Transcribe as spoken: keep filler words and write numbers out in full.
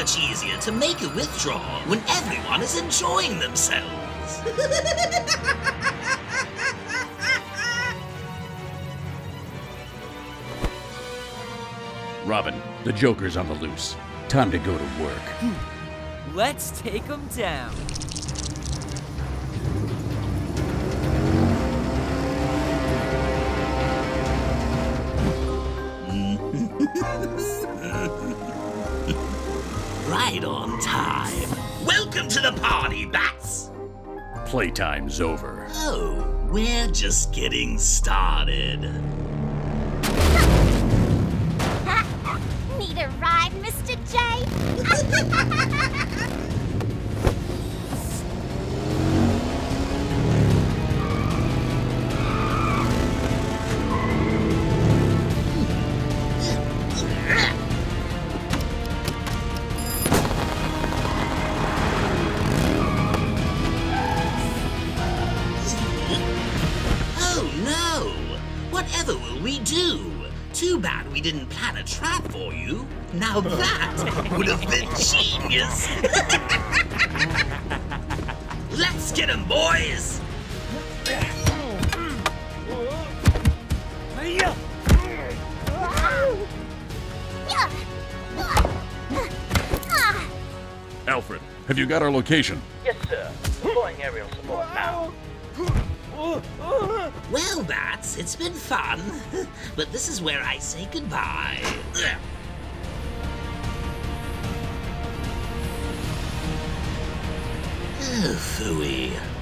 much easier to make a withdrawal when everyone is enjoying themselves. Robin, the Joker's on the loose. Time to go to work. Let's take him down. Right on time. Welcome to the party, Bats! Playtime's over. Oh, we're just getting started. Need a ride, Mister J? Oh no! Whatever will we do? Too bad we didn't plan a trap for you. Now that would have been genius! Let's get 'em, boys! Alfred, have you got our location? Yes, sir. Deploying aerial support now. Well, Bats, it's been fun, but this is where I say goodbye. Oh, phooey.